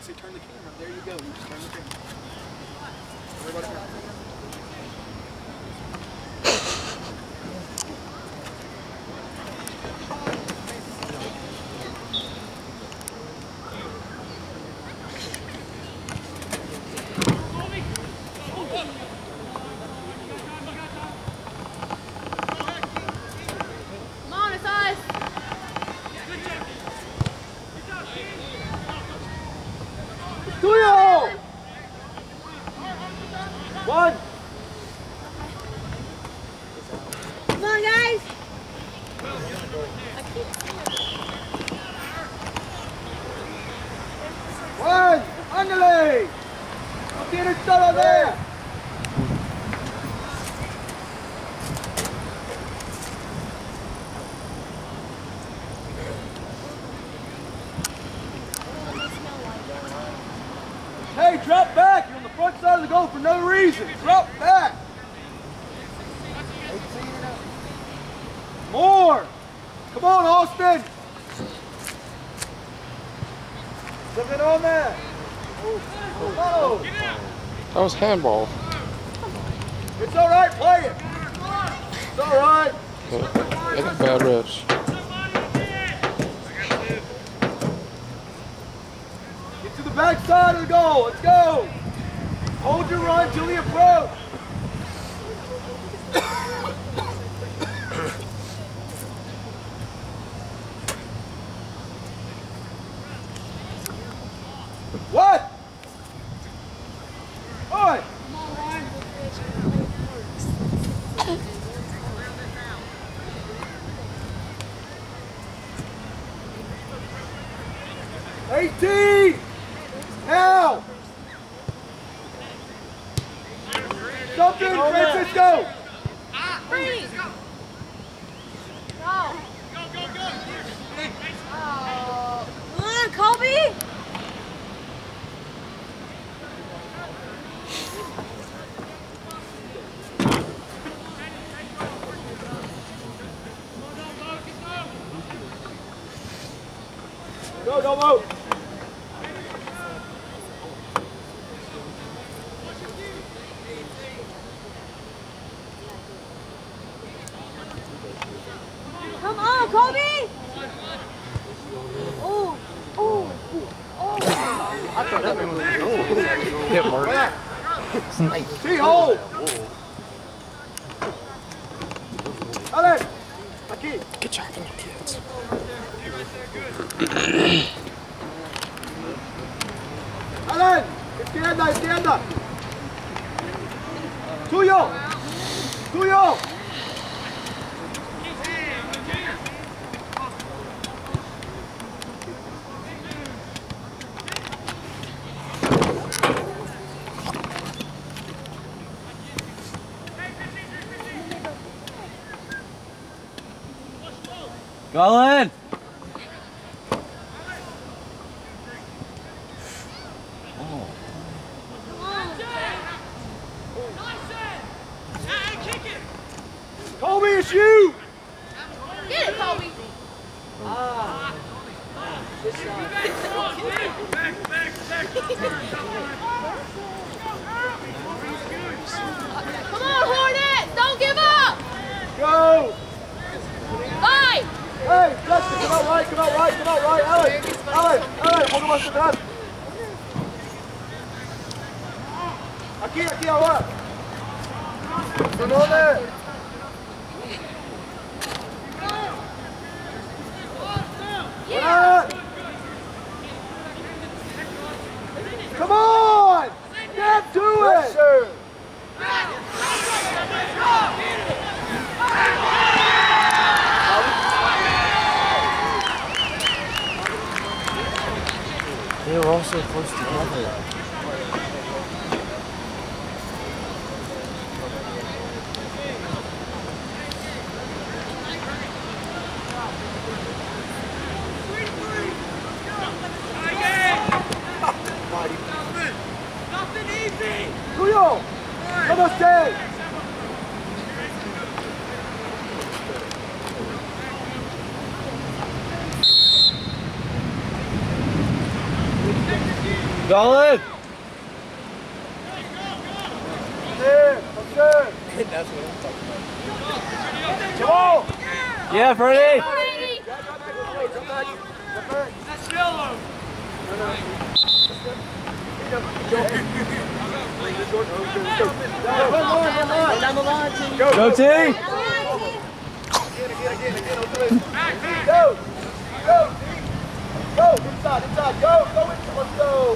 say turn the camera. There you go. You just turn the camera. Everybody go. One. Come on, guys. One. Ándale. Lo tienes todo there. Hey, drop back. You're on the front side of the goal for no reason. Drop back. More. Come on, Austin. Something on that. Oh. That was handball. It's all right. Play it. It's all right. They got bad refs. Get to the back side of the goal. Let's go. Hold your run till the approach. What? Oi! 18! Now! Something, Francisco! Brady! Go! Come on, Kobe! Go, don't move! Come on, Kobe! Oh, oh, oh. I thought that one was Hit Mark. T-hole! Alan! Aquí! Good job on the kids. Alan! Izquierda, izquierda! ¡Tuyo! ¡Tuyo! Colin! Kobe, it's you! Get it, Kobe! Come on, Hornet! Don't give up! Go! Bye! Hey, Justin, come out right, come out right, come out right. Alan, Alan, Alan, un poco más atrás. Aquí, aquí, ahora. ¿Dónde? Yeah! Come on! Get to it! Sir. They were all so close together. Tuyo! Come on, stay! Colin! There, good. That's what I'm talking about. Come on. Yeah, Freddie! Brady. Come back. That's yellow. Down the line, team. Go, T! Again. Go. Go, team. Go. Inside. Go. Go inside. Let's go.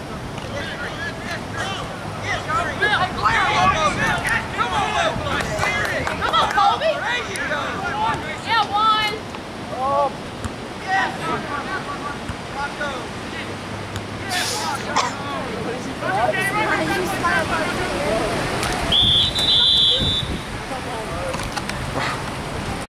Come on, Colby. Yeah, one. Oh. Why did you stop?